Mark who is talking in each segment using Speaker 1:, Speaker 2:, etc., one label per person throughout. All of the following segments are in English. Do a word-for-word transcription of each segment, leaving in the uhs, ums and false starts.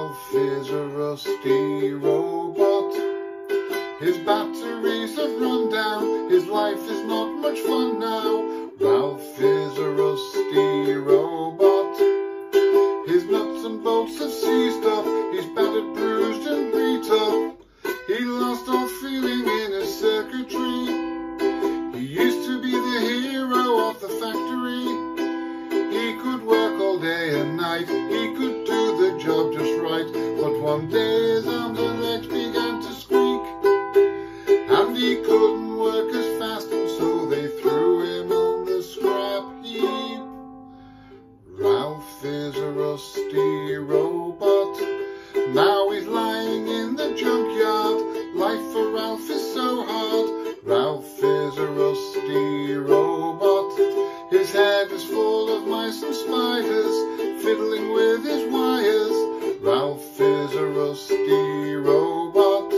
Speaker 1: Ralph is a rusty robot. His batteries have run down, his life is not much fun now. Ralph is a rusty robot. His nuts and bolts have seized up, he's battered, bruised and beat up. He lost all feeling in his circuitry. He used to be the hero of the factory. He could work all day and night, he could do the job just right. But one day his arms and legs began to squeak, and he couldn't work as fast, and so they threw him on the scrap heap. Ralph is a rusty robot. Now he's lying in the junkyard. Life for Ralph is so hard. Ralph is a rusty robot. His head is full of mice and spiders, fiddling with his wires. Ralph is a rusty robot.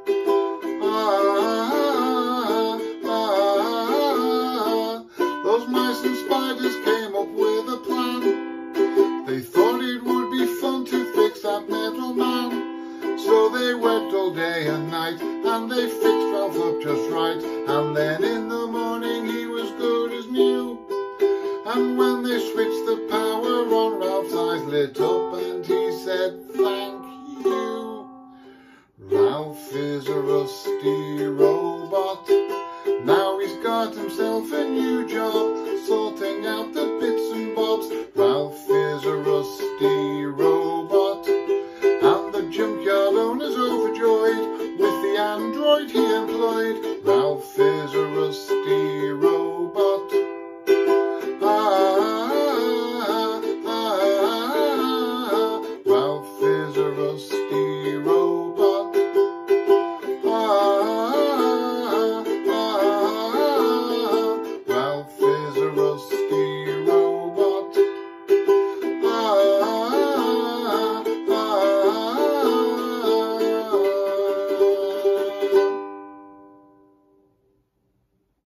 Speaker 1: Ah, ah, ah. Those mice and spiders came up with a plan. They thought it would be fun to fix that metal man. So they worked all day and night, and they fixed Ralph up just right. And then in the morning he was good as new. And when they switched the power on, Ralph's eyes lit up and he said, "Thank you." Ralph is a rusty robot. Now he's got himself a new job.